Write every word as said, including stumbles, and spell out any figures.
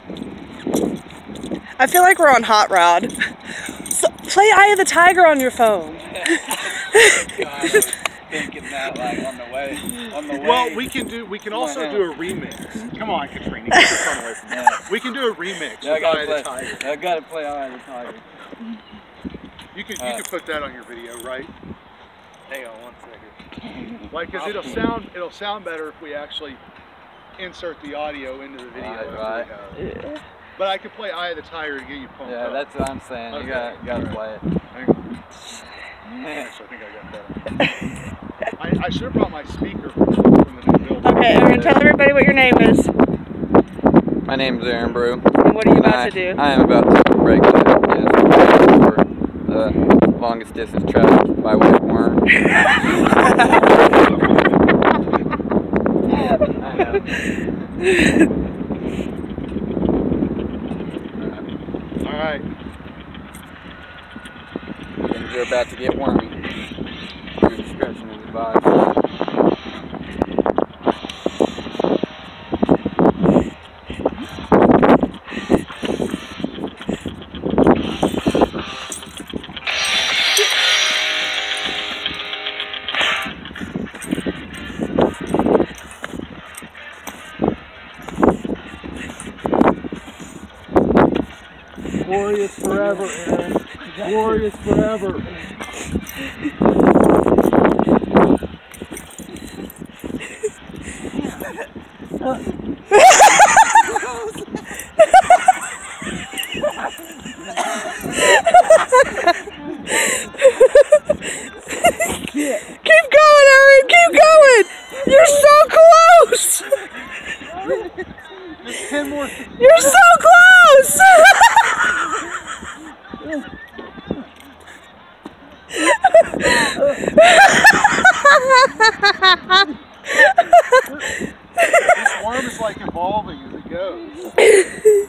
I feel like we're on Hot Rod. So, play Eye of the Tiger on your phone. Thinking that like on the way, on the way. Well, we can do. We can also do a remix. Come on, Katrina, get your phone away from me. Yeah. We can do a remix Yeah, with I Eye of play, the Tiger. I gotta play Eye of the Tiger. You can uh, you can put that on your video, right? Hang on one second. Like, cause it'll sound it'll sound better if we actually insert the audio into the video. Right, right. Yeah. But I could play Eye of the Tiger to get you pumped Yeah, up. that's what I'm saying. Okay. You gotta, you gotta play it. Hang on. Yes, I think I got that. I, I should have brought my speaker from the new building. Okay, we're gonna tell everybody what your name is. My name's Aaron Brew. And what are you about I, to do? I am about to break the Guinness for the longest distance traveled by way of worm. I know. All right. Things are about to get wormy. Your discretion is advised. Glorious forever, Aaron. Glorious forever. Keep going, Aaron! Keep going! You're so close! Just ten more. You're so close! This worm is like evolving as it goes.